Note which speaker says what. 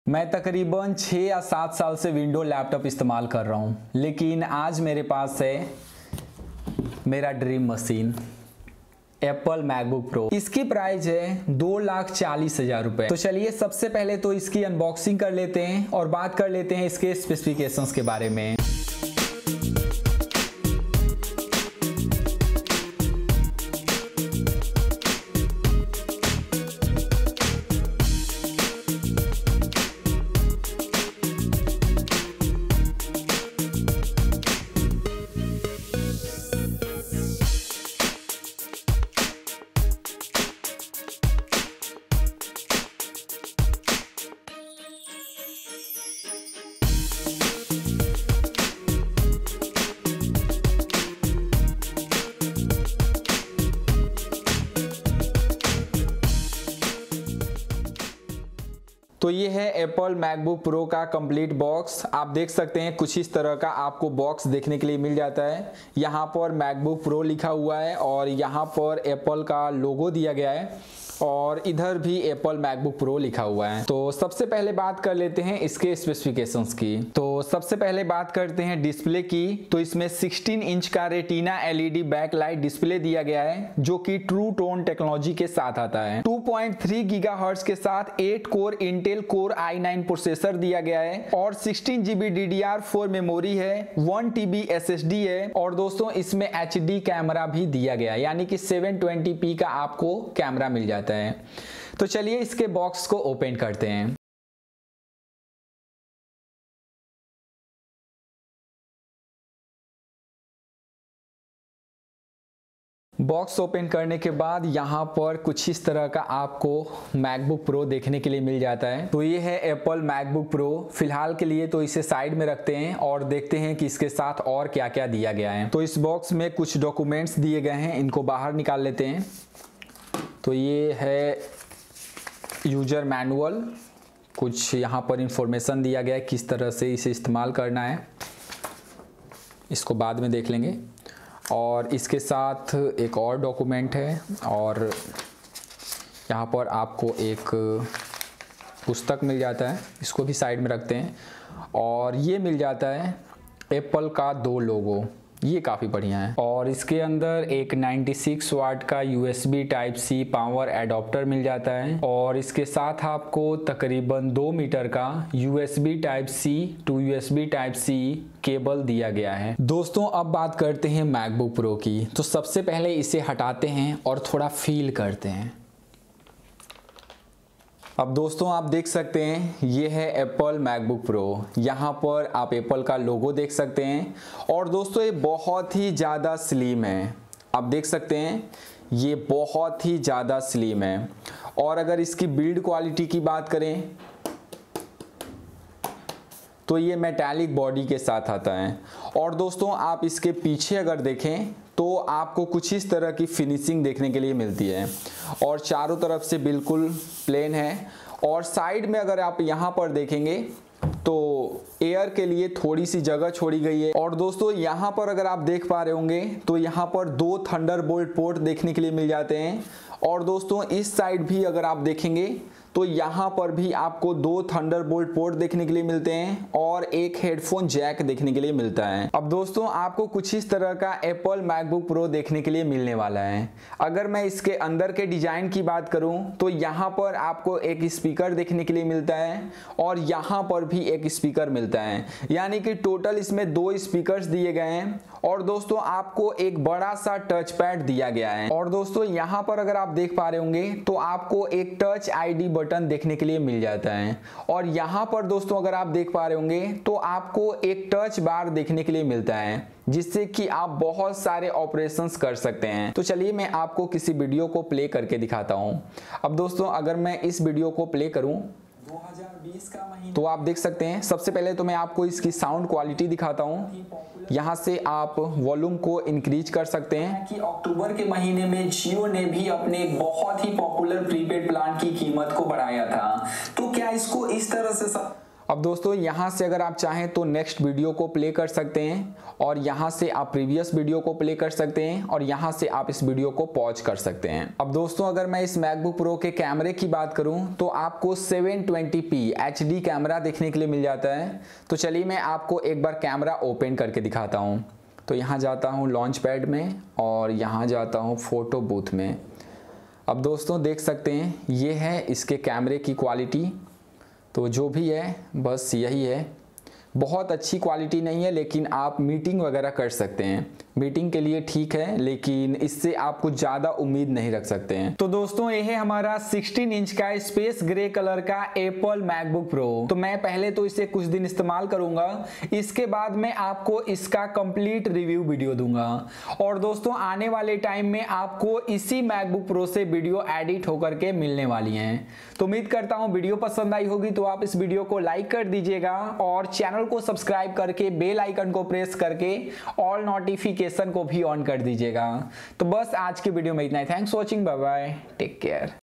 Speaker 1: मैं तकरीबन 6 या 7 साल से विंडो लैपटॉप इस्तेमाल कर रहा हूँ, लेकिन आज मेरे पास है मेरा dream machine Apple MacBook Pro. इसकी प्राइस है 2,40,000 रुपए। तो चलिए सबसे पहले तो इसकी अनबॉक्सिंग कर लेते हैं और बात कर लेते हैं इसके स्पेसिफिकेशंस के बारे में। तो ये है एप्पल मैकबुक प्रो का कंप्लीट बॉक्स। आप देख सकते हैं कुछ इस तरह का आपको बॉक्स देखने के लिए मिल जाता है। यहाँ पर मैकबुक प्रो लिखा हुआ है और यहाँ पर एप्पल का लोगो दिया गया है और इधर भी एप्पल मैकबुक प्रो लिखा हुआ है। तो सबसे पहले बात कर लेते हैं इसके स्पेसिफिकेशंस की। तो सबसे पहले बात करते हैं डिस्प्ले की। तो इसमें 16 इंच का रेटिना एलईडी बैकलाइट डिस्प्ले दिया गया है जो कि ट्रू टोन टेक्नोलॉजी के साथ आता है। 2.3 गीगाहर्ट्ज के साथ 8 core Intel core i9 processor दिया गया है और 16 GB DDR4 मेमोरी है, 1 TB SSD है और दोस्तों इसमें HD कैमरा भी दिया गया है, यानी कि 720p का आपको कैमरा मिल जाता है। तो चलिए इसके बॉक्स को ओपन करते हैं। बॉक्स ओपन करने के बाद यहाँ पर कुछ इस तरह का आपको मैकबुक प्रो देखने के लिए मिल जाता है। तो ये है एप्पल मैकबुक प्रो। फिलहाल के लिए तो इसे साइड में रखते हैं और देखते हैं कि इसके साथ और क्या क्या दिया गया है। तो इस बॉक्स में कुछ डॉक्यूमेंट्स दिए गए हैं, इनको बाहर निकाल लेते हैं। तो ये है यूजर मैनुअल, कुछ यहाँ पर इंफॉर्मेशन दिया गया है किस तरह से इसे इस्तेमाल करना है, इसको बाद में देख लेंगे। और इसके साथ एक और डॉक्यूमेंट है और यहाँ पर आपको एक पुस्तक मिल जाता है, इसको भी साइड में रखते हैं। और ये मिल जाता है एप्पल का 2 लोगो, ये काफ़ी बढ़िया है। और इसके अंदर एक 96 वाट का USB type C power adapter मिल जाता है और इसके साथ आपको तकरीबन 2 मीटर का USB type C to USB type C cable दिया गया है। दोस्तों अब बात करते हैं मैकबुक प्रो की। तो सबसे पहले इसे हटाते हैं और थोड़ा फील करते हैं। अब दोस्तों आप देख सकते हैं ये है एप्पल मैकबुक प्रो। यहाँ पर आप एप्पल का लोगो देख सकते हैं और दोस्तों ये बहुत ही ज़्यादा स्लिम है। आप देख सकते हैं ये बहुत ही ज़्यादा स्लिम है। और अगर इसकी बिल्ड क्वालिटी की बात करें तो ये मेटालिक बॉडी के साथ आता है। और दोस्तों आप इसके पीछे अगर देखें तो आपको कुछ इस तरह की फिनिशिंग देखने के लिए मिलती है और चारों तरफ से बिल्कुल प्लेन है। और साइड में अगर आप यहाँ पर देखेंगे तो एयर के लिए थोड़ी सी जगह छोड़ी गई है। और दोस्तों यहाँ पर अगर आप देख पा रहे होंगे तो यहाँ पर 2 थंडरबोल्ट पोर्ट देखने के लिए मिल जाते हैं। और दोस्तों इस साइड भी अगर आप देखेंगे तो यहाँ पर भी आपको 2 थंडरबोल्ट पोर्ट देखने के लिए मिलते हैं और एक हेडफोन जैक देखने के लिए मिलता है। अब दोस्तों आपको कुछ इस तरह का एप्पल मैकबुक प्रो देखने के लिए मिलने वाला है। अगर मैं इसके अंदर के डिजाइन की बात करूं तो यहाँ पर आपको एक स्पीकर देखने के लिए मिलता है और यहाँ पर भी एक स्पीकर मिलता है, यानी कि टोटल इसमें 2 स्पीकर्स दिए गए हैं। और दोस्तों आपको एक बड़ा सा टच पैड दिया गया है। और दोस्तों यहाँ पर अगर आप देख पा रहे होंगे तो आपको एक टच ID बटन देखने के लिए मिल जाता है। और यहाँ पर दोस्तों अगर आप देख पा रहे होंगे तो आपको एक टच बार देखने के लिए मिलता है जिससे कि आप बहुत सारे ऑपरेशंस कर सकते हैं। तो चलिए मैं आपको किसी वीडियो को प्ले करके दिखाता हूँ। अब दोस्तों अगर मैं इस वीडियो को प्ले करूँ 2020 का महीना, तो आप देख सकते हैं। सबसे पहले तो मैं आपको इसकी साउंड क्वालिटी दिखाता हूँ। यहाँ से आप वॉल्यूम को इंक्रीज कर सकते हैं।
Speaker 2: कि अक्टूबर के महीने में जियो ने भी अपने एक बहुत ही पॉपुलर प्रीपेड प्लान की कीमत को बढ़ाया था। तो क्या इसको इस तरह से
Speaker 1: अब दोस्तों यहाँ से अगर आप चाहें तो नेक्स्ट वीडियो को प्ले कर सकते हैं और यहाँ से आप प्रीवियस वीडियो को प्ले कर सकते हैं और यहाँ से आप इस वीडियो को पॉज कर सकते हैं। अब दोस्तों अगर मैं इस मैकबुक प्रो के कैमरे की बात करूं तो आपको 720p HD कैमरा देखने के लिए मिल जाता है। तो चलिए मैं आपको एक बार कैमरा ओपन करके दिखाता हूं। तो यहाँ जाता हूं लॉन्च पैड में और यहाँ जाता हूं फोटो बूथ में। अब दोस्तों देख सकते हैं ये है इसके कैमरे की क्वालिटी। तो जो भी है बस यही है, बहुत अच्छी क्वालिटी नहीं है लेकिन आप मीटिंग वगैरह कर सकते हैं, मीटिंग के लिए ठीक है, लेकिन इससे आप कुछ ज़्यादा उम्मीद नहीं रख सकते हैं। तो दोस्तों ये है हमारा 16 इंच का स्पेस ग्रे कलर का एप्पल मैकबुक प्रो। तो मैं पहले तो इसे कुछ दिन इस्तेमाल करूंगा, इसके बाद मैं आपको इसका कंप्लीट रिव्यू वीडियो दूंगा। और दोस्तों आने वाले टाइम में आपको इसी मैकबुक प्रो से वीडियो एडिट होकर के मिलने वाली हैं। तो उम्मीद करता हूँ वीडियो पसंद आई होगी, तो आप इस वीडियो को लाइक कर दीजिएगा और चैनल को सब्सक्राइब करके बेल आइकन को प्रेस करके ऑल नोटिफिकेशन को भी ऑन कर दीजिएगा। तो बस आज के वीडियो में इतना ही। Thanks for watching, bye bye, take care.